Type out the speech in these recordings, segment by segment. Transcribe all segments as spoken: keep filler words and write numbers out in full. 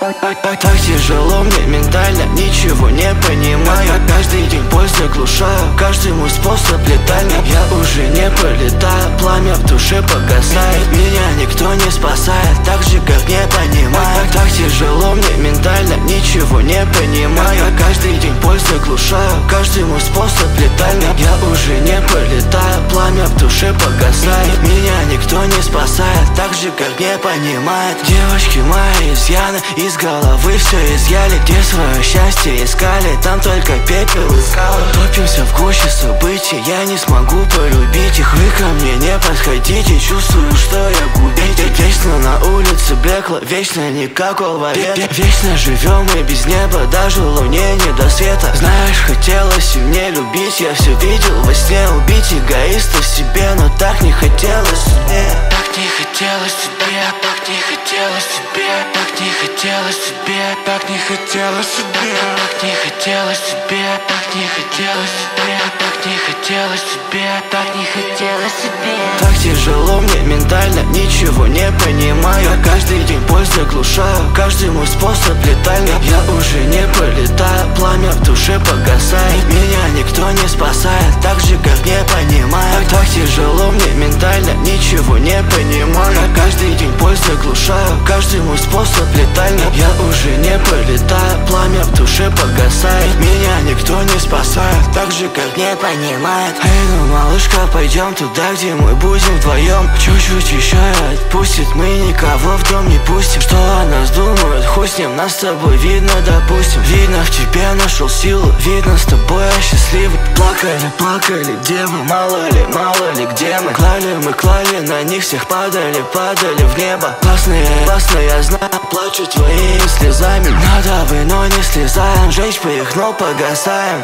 Так, так, так тяжело мне ментально, ничего не понимаю. Каждый день боль заглушаю, каждый мой способ летальный. Я уже не пролетаю, пламя в душе погасает. Меня никто не спасает, так же как не понимаю. Так, так тяжело мне ментально, ничего не понимаю. Каждый день боль заглушаю, каждый мой способ летальный. Я уже не пролетаю, пламя в душе погасает. Меня никто не спасает, так же как не понимает. Девочки мои изъяны, из головы все изъяли. Где свое счастье искали, там только пепел и скалы. Топимся в гуще событий, я не смогу полюбить их. Вы ко мне не подходите, чувствую, что я губитель. Вечно на улице блекло, вечно никакого ветра. Вечно живем мы без неба, даже луне не до света. Знаешь, хотелось и мне любить, я все видел во сне. Убить эгоиста в себе, но так не хотелось себе. Так не хотелось тебе, так не хотелось тебе, так не хотелось тебе, так не хотелось тебе, так не хотелось тебе, так не хотелось тебе, так не хотелось тебе, так не хотелось тебе. Так тяжело мне ментально, ничего не понимаю. Каждый день боль заглушаю, каждый мой способ летальный. Я уже не пролетаю, пламя в душе погасает. Меня никто не спасает, так же как не понимаю. Так, так тяжело мне ментально, ничего не понимаю. Каждый день боль заглушаю, каждый мой способ летальный. Я уже не пролетаю, пламя в душе погасает. Меня никто не спасает, так же как не понимает. Эй, ну малышка, пойдем туда, где мы будем вдвоем. Чуть-чуть еще и отпустит, мы никого в дом не пустим. Что о нас думают, хуй с ним, нас с тобой видно, допустим. Видно, в тебе нашел силу, видно, с тобой я счастливый. Плакали, плакали, где мы, мало ли, мало ли, где мы. Клали, мы клали, на них всех падали, падали в небо. Классные, классные, я знаю, плачу твоими слезами. Надо вы, но не слезаем, жечь по их, но погасаем.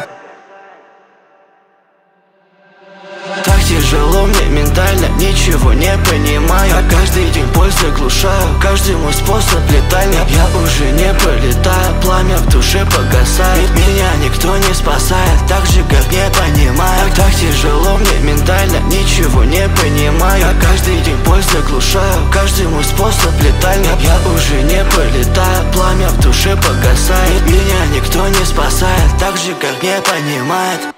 Так тяжело мне ментально, ничего не понимаю. Каждый день боль заглушаю, каждый мой способ летальный. Я уже не пролетаю, пламя в душе погасает. Меня никто не спасает, так же как не понимаю. Так, так тяжело мне ментально, ничего не понимаю. Каждый день боль заглушаю, каждый мой способ летальный. Я уже не пролетаю, пламя в душе погасает. Меня никто не спасает, так же как не понимает.